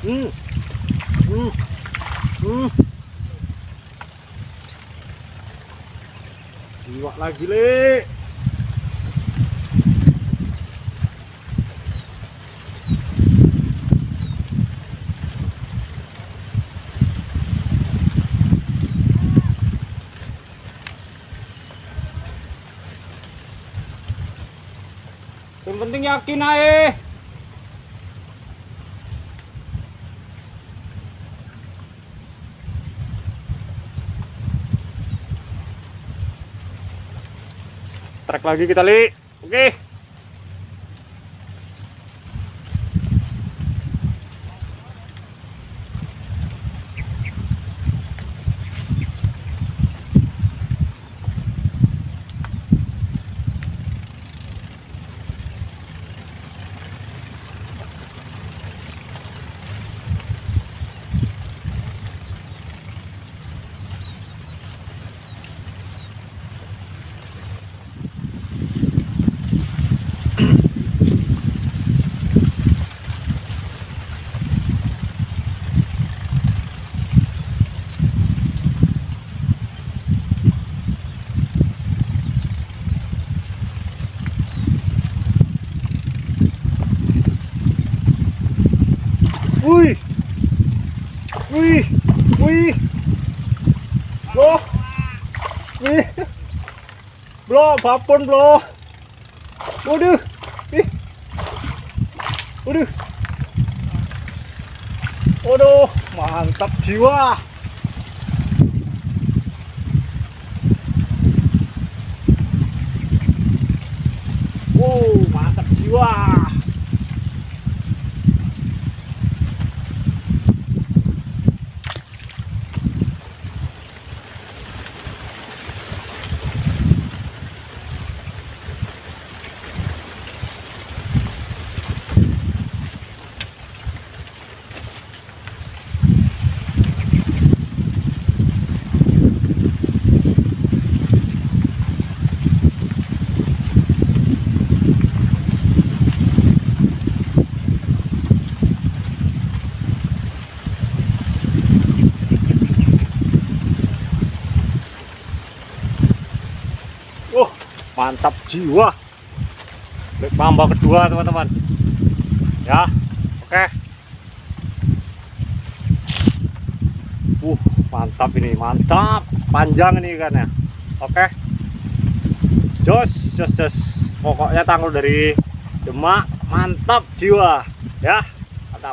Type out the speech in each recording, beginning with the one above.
Hmm. Hmm. Hmm. Jiwa lagi, Le. Yang penting yakin aja. Trek lagi kita, Li. Oke. Wih, wih, wih, bro, wih, bro, apapun bro, waduh, ih, waduh, waduh, mantap jiwa, wow, mantap jiwa. Mantap jiwa. Baik, mamba kedua teman-teman ya. Oke. Mantap ini, mantap, panjang ini ikannya. Oke, jos pokoknya tanggul dari Demak, mantap jiwa ya, mantap.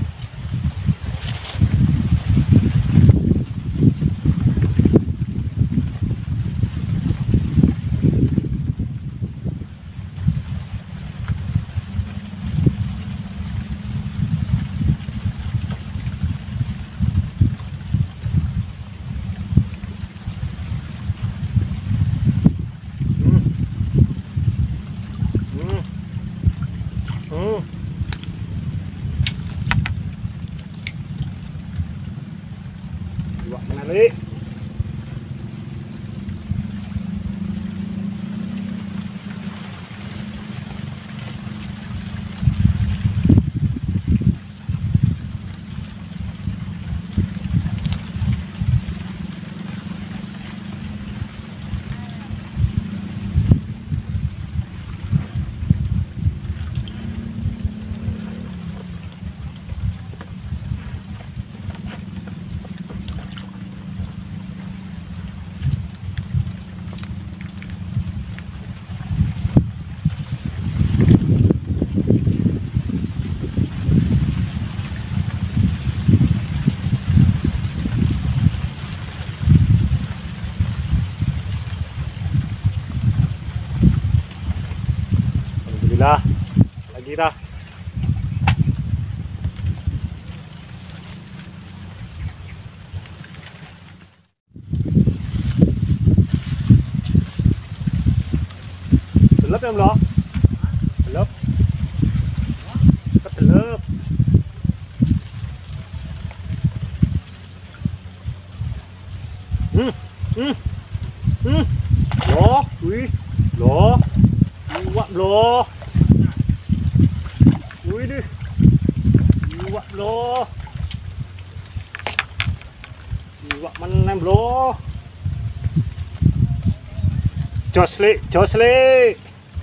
Dua kali. Alhamdulillah, lagi dah. Telep ya belum? Telep. Ketelep. Loh, wih, loh, iwak loh, wih deh, iwak loh. Iwak menem bro. Josli, Josli.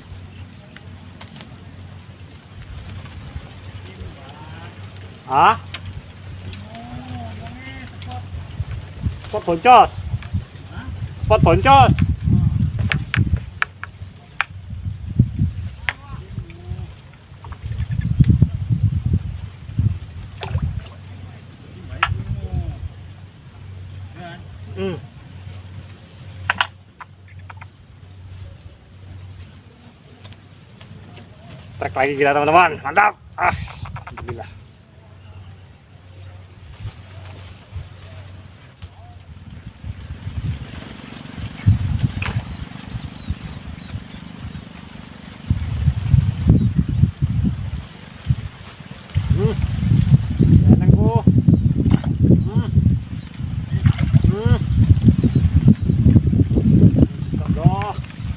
Ah? Spot boncos. Spot boncos. Trek lagi kita teman-teman, mantap. Alhamdulillah. Enakku. Doh.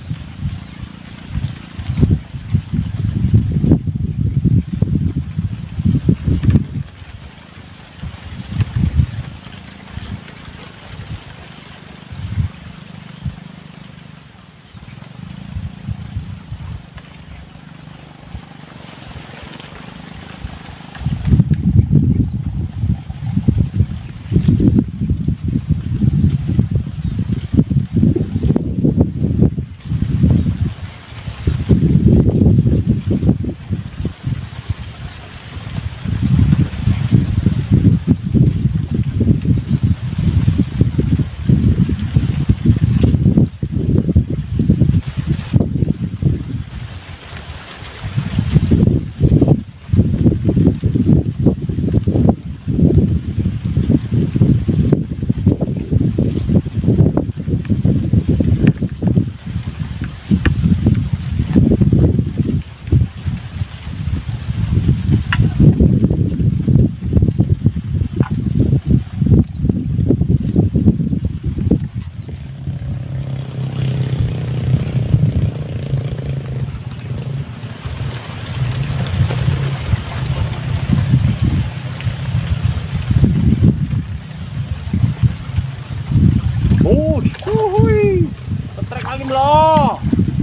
Trek lagi bro.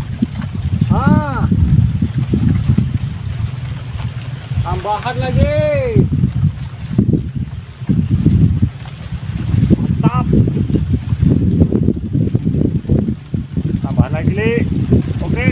Tambahan lagi. Mantap. Tambahan lagi li. Oke.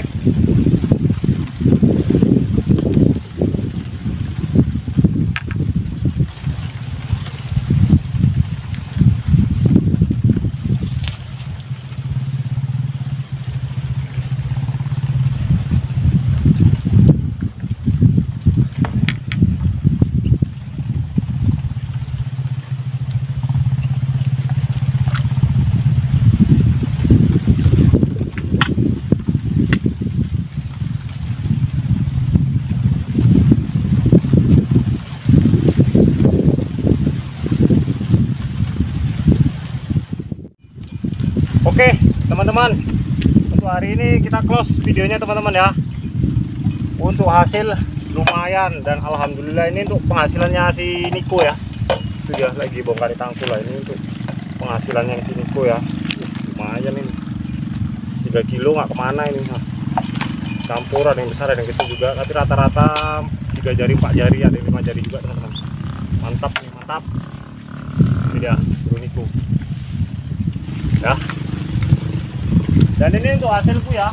Oke teman-teman, untuk hari ini kita close videonya teman-teman ya. Untuk hasil lumayan dan alhamdulillah ini untuk penghasilannya si Niko ya. Itu dia lagi bongkar tangkul lah, ini untuk penghasilannya si Niko ya. Lumayan ini 3 kilo nggak kemana ini. Campuran yang besar ada yang kecil juga, tapi rata-rata 3 jari 4 jari, ada yang 5 jari juga teman-teman. Mantap nih, mantap. Ini dia Bro Niko ya. Dan ini untuk hasilku ya.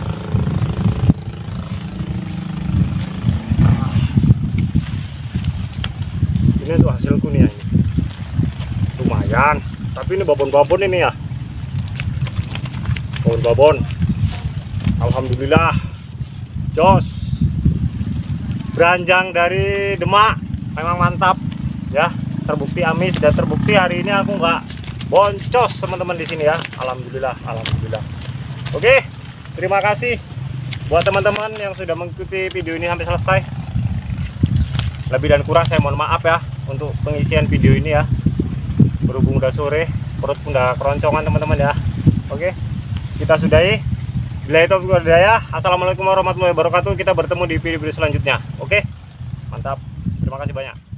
Ini untuk hasilku nih ya. Ini lumayan. Tapi ini babon-babon ini ya. Babon-babon. Alhamdulillah. Jos. Beranjang dari Demak. Memang mantap ya. Terbukti amis dan terbukti hari ini aku nggak boncos teman-teman di sini ya. Alhamdulillah, alhamdulillah. Oke, terima kasih buat teman-teman yang sudah mengikuti video ini sampai selesai. Lebih dan kurang saya mohon maaf ya untuk pengisian video ini ya. Berhubung udah sore, perut pun udah keroncongan teman-teman ya. Oke, kita sudahi. Bila itu ya. Assalamualaikum warahmatullahi wabarakatuh. Kita bertemu di video selanjutnya. Oke, mantap. Terima kasih banyak.